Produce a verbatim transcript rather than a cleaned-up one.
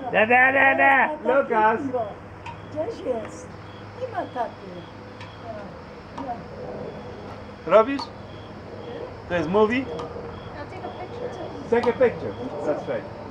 Da, da, da, da. Lukas! Gdzieś jest. Nie ma taty. Robisz? To jest movie? I'll take a picture. Take a picture. That's right.